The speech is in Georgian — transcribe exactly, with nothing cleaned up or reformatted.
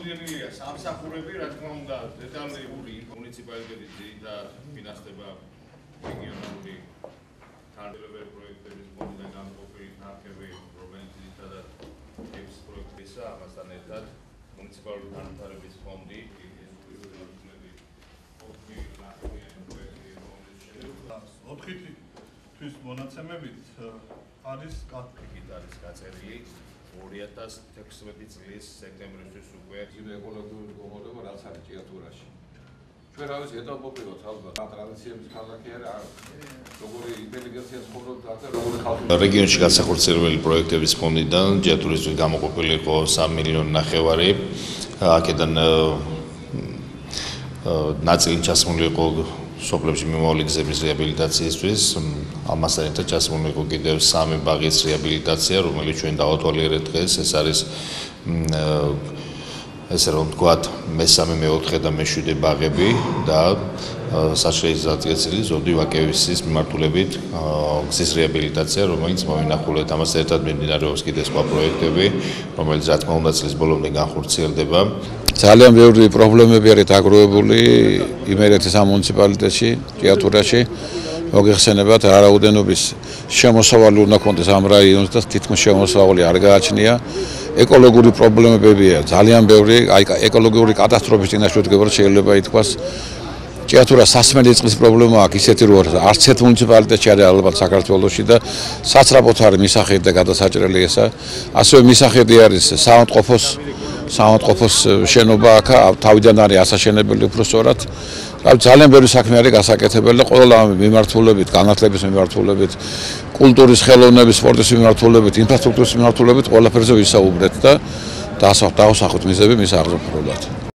გამოდიებულია სამსახურები, რა თქმა უნდა, დეტალიური მუნიციპალიტეტის ძირითად ფინანსდება რეგიონალური თანამდებობრივი პროექტების ფონდიდან განყოფილი თანხები, რომელიც ძირითადად ეფს პროექტისა, ამასთან ერთად მუნიციპალური განვითარების ფონდი, ოთხი თვის მონაცემებით არის კაპიტალის გაწერილი ორი ათას თექვსმეტი წლის სექტემბრისთვის უკვე იმ ეკოლოგიური მდგომარეობა რაც არის ჭიათურაში. ჩვენ რა ვიცი, ეტაპობრივად ალბათ ტრადიციების ქალაქი არა, როგორი ინტელიგენცია ცხოვრობს აქ და როგორი ხალხი. რეგიონში განსახორციელებელი პროექტების ფონდიდან ჭიათურისთვის გამოყოფილი იყო სამი მილიონი ნახევარი. აქედან ნაწილი ჩასმული იყო სოფლებში მიმავალი გზების რეაბილიტაციისთვის, ამასთან ერთად ჩასმული იყო კიდევ სამი ბაღის რეაბილიტაცია, რომელიც ჩვენ დავათვალიერეთ დღეს. ეს არის ესე რომ ვთქვათ, მესამე, მეოთხე და მეშვიდე ბაღები და საშეიზაციაცილი ზოდი ვაკევისის მიმართულებით გზის რეაბილიტაცია, რომელიც მოვინახულეთ. ამასთან ერთად მიმდინარეობს კიდევ სხვა პროექტები, რომელიც რა თქმა უნდა წლის ბოლომდე განხორციელდება. ძალიან ბევრი პრობლემები არის დაგროვებული იმერეთის ამ მუნიციპალიტეტში, ჭიათურაში. მოგეხსენებათ, არაოდენობის შემოსავალი უნდა კონდეს ამ რაიონს და თითქმის შემოსავალი არ გააჩნია. ეკოლოგიური პრობლემებია ძალიან ბევრი, აი ეკოლოგიური კატასტროფის წინაშე ვდგება, შეიძლება ითქვას. ჭიათურა სასმელი წყლის პრობლემა აქვს, ისეთი რომ არც ერთ მუნიციპალიტეტში არის ალბათ საქართველოში და საცრაფოდ არის მისახედი და გადასაჭრელი ესა. ასევე მისახედი არის საავადმყოფოს საავადმყოფოს შენობა აქ თავიდან არის ასაშენებელი უფრო სწორად. ძალიან ბევრი საქმე არის გასაკეთებელი და ყველა მიმართულებით, განათლების მიმართულებით, კულტურის, ხელოვნების, სპორტის მიმართულებით, ინფრასტრუქტურის მიმართულებით ყველაფერზე ვისაუბრეთ და დავსახოთ მიზები მის აღზრდად.